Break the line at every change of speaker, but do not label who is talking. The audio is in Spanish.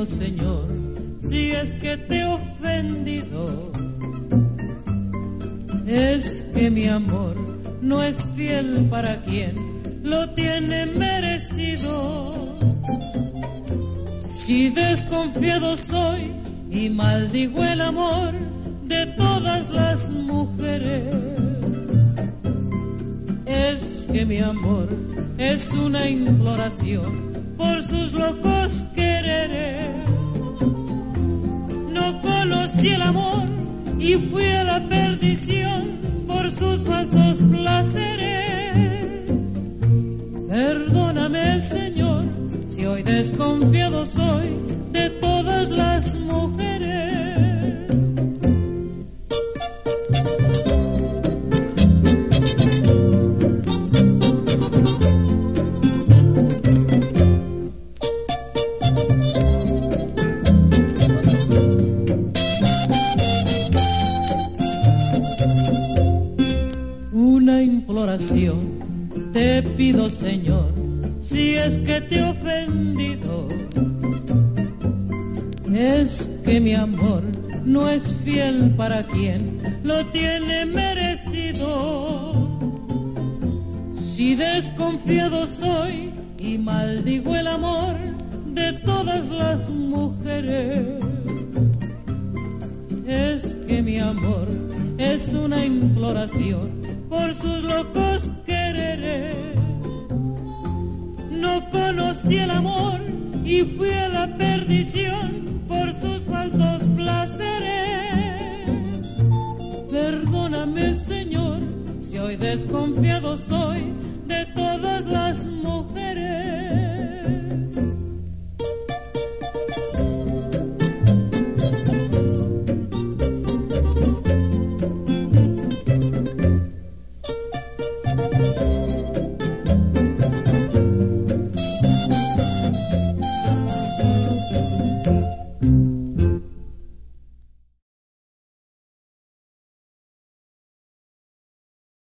pido, Señor, si es que te he ofendido, es que mi amor no es fiel para quien lo tiene merecido. Si desconfiado soy y maldigo el amor de todas las mujeres, es que mi amor es una imploración por sus locos quereres. No conocí el amor y fui a la perdición por sus falsos placeres. Perdóname, Señor, si hoy desconfiado soy de todas las mujeres. Una imploración te pido, Señor, si es que te he ofendido, es que mi amor no es fiel para quien lo tiene merecido. Si desconfiado soy y maldigo el amor de todas las mujeres, es que mi amor es una imploración por sus locos quereres. No conocí el amor y fui a la perdición por sus falsos placeres. Perdóname, Señor, si hoy desconfiado soy de todas las mujeres.